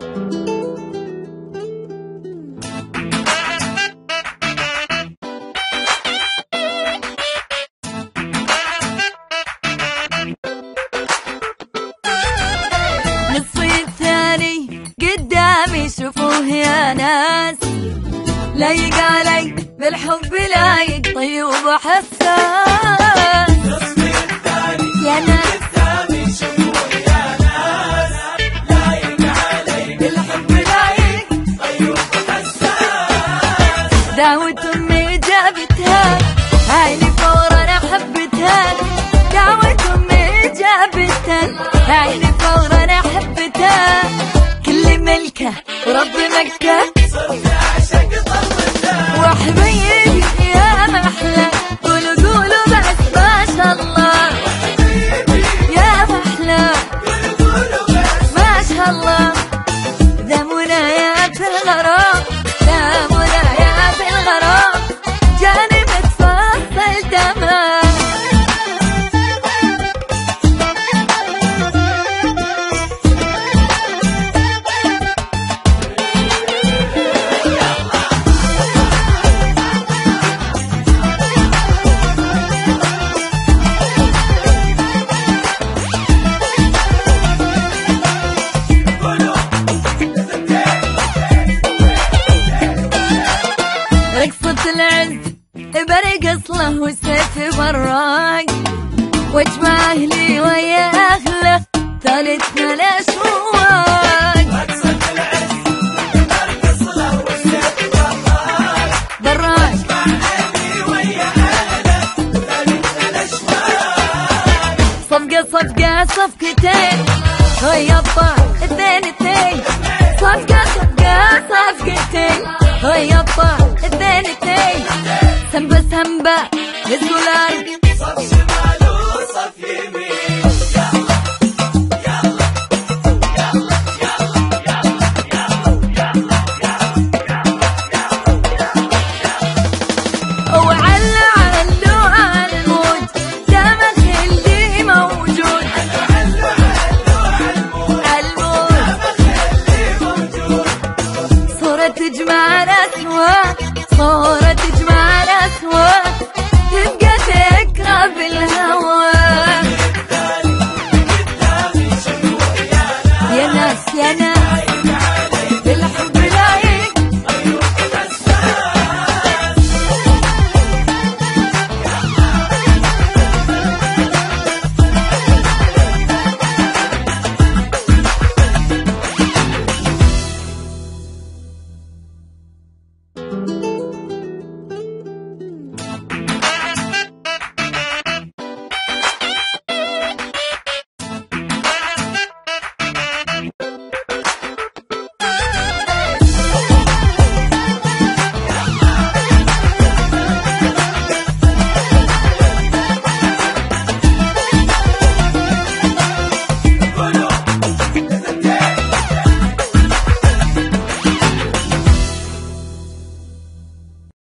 نصفي الثاني قدامي شوفوه يا ناس، لايق علي بالحب لايق طيب وحساس. نصفي الثاني يا ناس قدامي شوفوه يا ناس، لايق علي بالحب لايق طيب وحساس. دعوة أمي جابتها عيني فورا أنا حبتها، دعوة أمي جابتها عيني فورا أنا حبتها، كل ملكة ورب مكة صرت أعشق طلتها. وحبيبي يا محلى قولوا قولوا بس ما شاء الله، يا محلى ما شاء الله. ذا منايات الغرام، ذا منايات الغرام جاني متفصل تمام. رقصة العز برقص له والسيف براق، واجمع اهلي ويا اهله ثالثنا الاشواق. رقصة العز برقص له والسيف براق، براق مع أهلي ويا أهله ثالثنا الأشواق. صفقة صفقة صفقتين هيا الطاق اثنين اثنين، صفقة صفقة صفقتين هيا الطاق اثنين اثنين، سنبة سنبة نزلوا الارض صف شمال